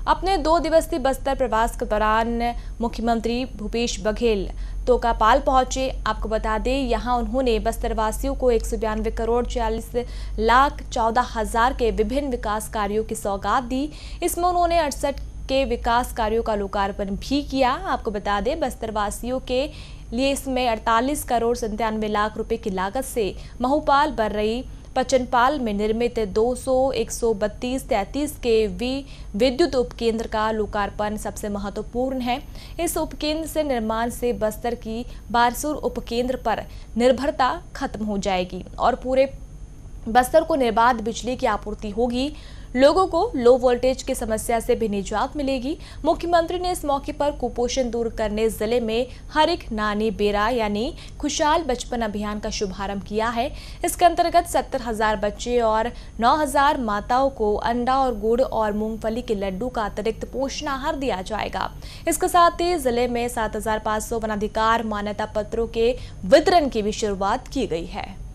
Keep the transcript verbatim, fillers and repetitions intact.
अपने दो दिवसीय बस्तर प्रवास के दौरान मुख्यमंत्री भूपेश बघेल तोकापाल पहुंचे। आपको बता दें, यहां उन्होंने बस्तर वासियों को एक सौ बयानवे करोड़ चालीस लाख चौदह हजार के विभिन्न विकास कार्यों की सौगात दी। इसमें उन्होंने अड़सठ के विकास कार्यों का लोकार्पण भी किया। आपको बता दें, बस्तर वासियों के लिए इसमें अड़तालीस करोड़ संतानवे लाख रुपए की लागत से महूपाल बर्रई पचनपाल में निर्मित दो सौ, एक सौ बत्तीस, तैंतीस के वी विद्युत उपकेंद्र का लोकार्पण सबसे महत्वपूर्ण है। इस उपकेंद्र से निर्माण से बस्तर की बारसूर उपकेंद्र पर निर्भरता खत्म हो जाएगी और पूरे बस्तर को निर्बाध बिजली की आपूर्ति होगी। लोगों को लो वोल्टेज की समस्या से भी निजात मिलेगी। मुख्यमंत्री ने इस मौके पर कुपोषण दूर करने जिले में हर एक नानी बेरा यानी खुशहाल बचपन अभियान का शुभारंभ किया है। इसके अंतर्गत सत्तर हजार बच्चे और नौ हजार माताओं को अंडा और गुड़ और मूंगफली के लड्डू का अतिरिक्त पोषण आहार दिया जाएगा। इसके साथ ही जिले में सात हजार पाँच सौ वनाधिकार मान्यता पत्रों के वितरण की भी शुरुआत की गई है।